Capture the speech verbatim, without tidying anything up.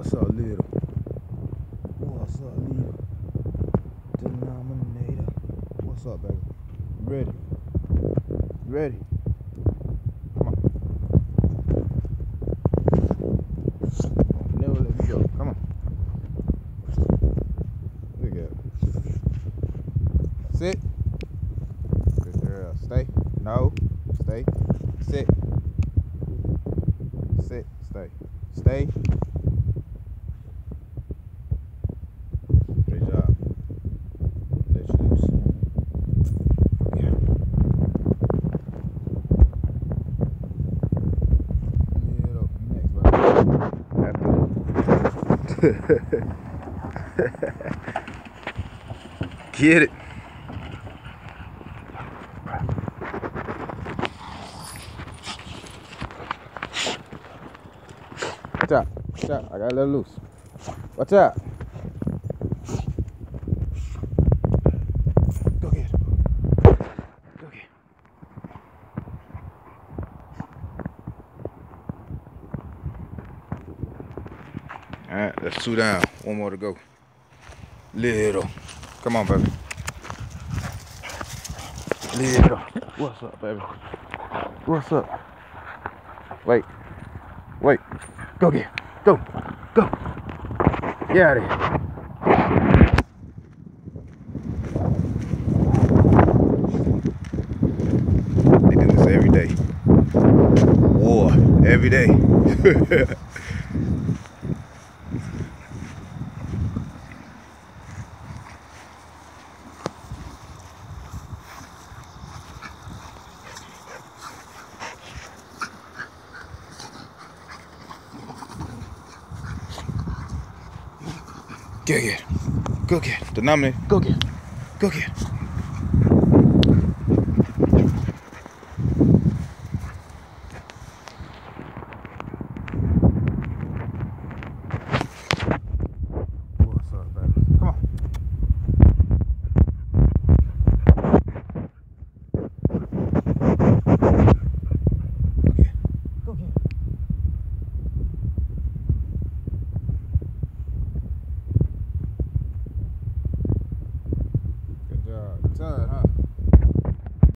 What's up, little? What's up, little? Denominator. What's up, baby? You ready? You ready? Come on. Don't never let me go. Come on. Look at it. Sit. Good girl. Stay. No. Stay. Sit. Sit. Stay. Stay. Great job. Let you loose. Yeah. Little. Next, bro. Get it. Watch out. Watch out. I gotta let it loose. Watch out. Go get it. Go get it. Alright, that's two down. One more to go. Little. Come on, baby. Little. What's up, baby? What's up? Wait. Wait. Go get it. Go. Go. Get out of here. They do this every day. War. Every day. Go get it. Go get it. Denominator. Go get it. Go get it.